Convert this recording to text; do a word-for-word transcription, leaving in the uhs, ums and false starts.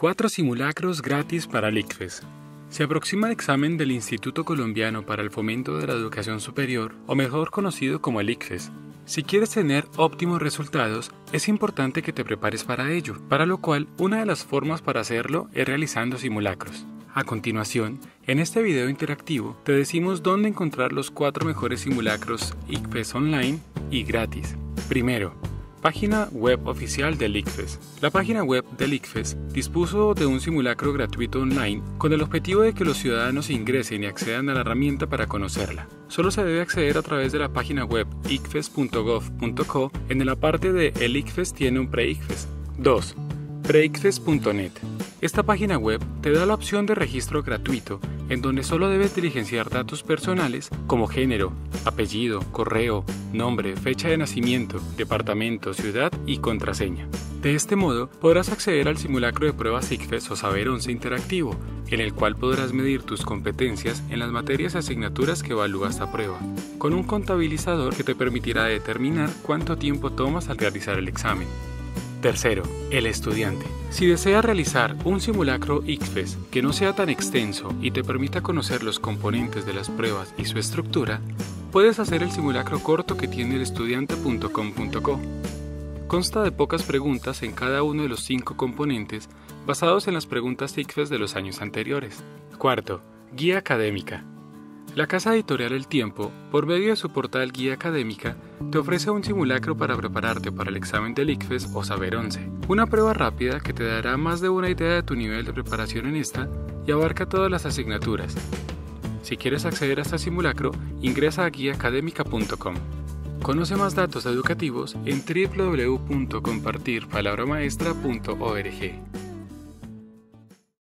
Cuatro simulacros gratis para el ICFES. Se aproxima el examen del Instituto Colombiano para el Fomento de la Educación Superior, o mejor conocido como el ICFES. Si quieres tener óptimos resultados, es importante que te prepares para ello, para lo cual una de las formas para hacerlo es realizando simulacros. A continuación, en este video interactivo, te decimos dónde encontrar los cuatro mejores simulacros ICFES online y gratis. Primero, página web oficial del ICFES. La página web del ICFES dispuso de un simulacro gratuito online con el objetivo de que los ciudadanos ingresen y accedan a la herramienta para conocerla. Solo se debe acceder a través de la página web i c f e s punto gov punto co. En la parte de El ICFES tiene un pre-ICFES. dos. pre I C F E S punto net. Esta página web te da la opción de registro gratuito, en donde solo debes diligenciar datos personales como género, apellido, correo, nombre, fecha de nacimiento, departamento, ciudad y contraseña. De este modo, podrás acceder al simulacro de pruebas ICFES o Saber once interactivo, en el cual podrás medir tus competencias en las materias y asignaturas que evalúa esta prueba, con un contabilizador que te permitirá determinar cuánto tiempo tomas al realizar el examen. Tercero, el estudiante. Si deseas realizar un simulacro ICFES que no sea tan extenso y te permita conocer los componentes de las pruebas y su estructura, puedes hacer el simulacro corto que tiene el estudiante punto com punto co. Consta de pocas preguntas en cada uno de los cinco componentes basados en las preguntas ICFES de los años anteriores. Cuarto, guía académica. La casa editorial El Tiempo, por medio de su portal Guía Académica, te ofrece un simulacro para prepararte para el examen del ICFES o Saber once, una prueba rápida que te dará más de una idea de tu nivel de preparación en esta y abarca todas las asignaturas. Si quieres acceder a este simulacro, ingresa a guía académica punto com. Conoce más datos educativos en w w w punto compartir palabra maestra punto org.